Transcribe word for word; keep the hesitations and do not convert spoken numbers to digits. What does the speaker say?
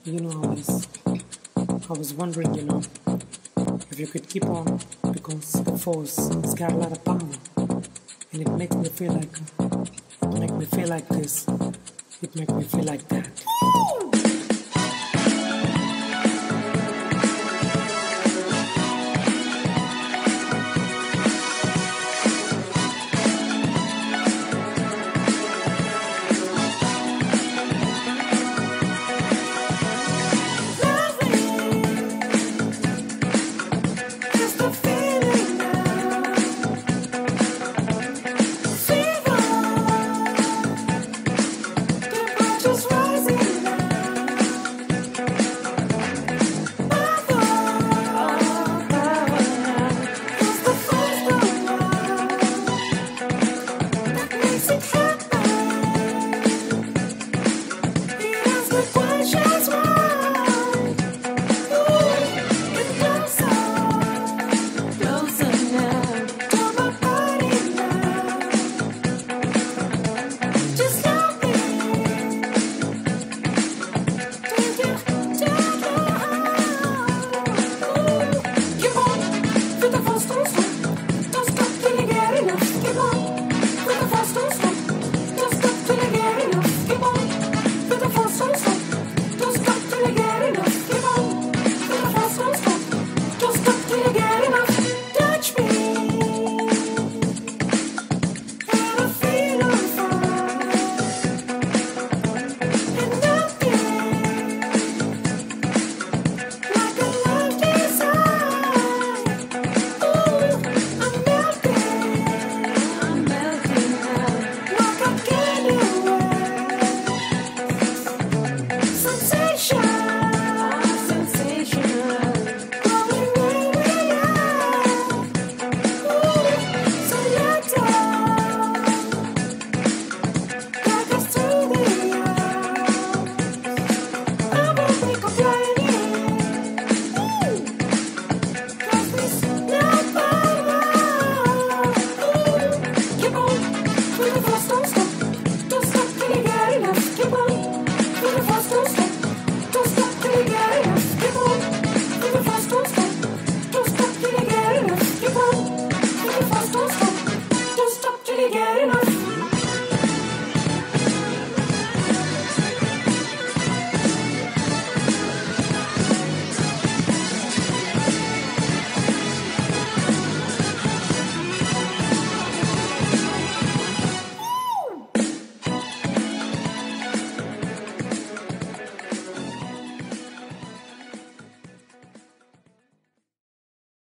You know, I was, I was wondering, you know, if you could keep on, because the force has got a lot of power, and it makes me feel like, it makes me feel like this, it makes me feel like that.